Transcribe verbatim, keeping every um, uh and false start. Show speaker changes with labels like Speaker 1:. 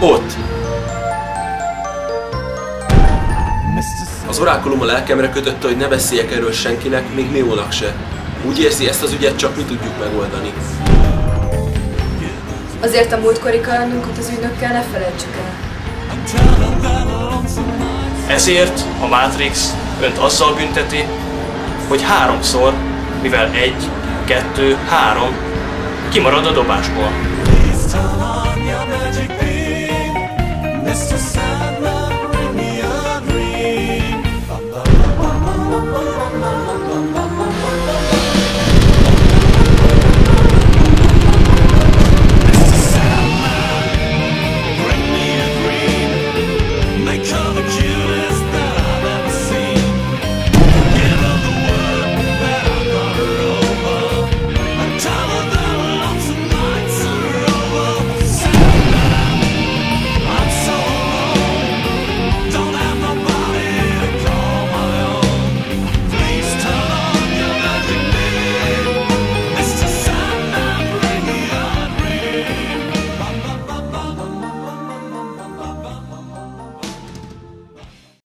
Speaker 1: Ott! Az orákulum a lelkemre kötötte, hogy ne beszéljek erről senkinek, még Neónak se. Úgy érzi, ezt az ügyet csak mi tudjuk megoldani.
Speaker 2: Azért a múltkori kalandunkat az ügynökkel ne felejtsük el.
Speaker 3: Ezért a Matrix önt azzal bünteti, hogy háromszor, mivel egy, kettő, három, kimarad a dobásból.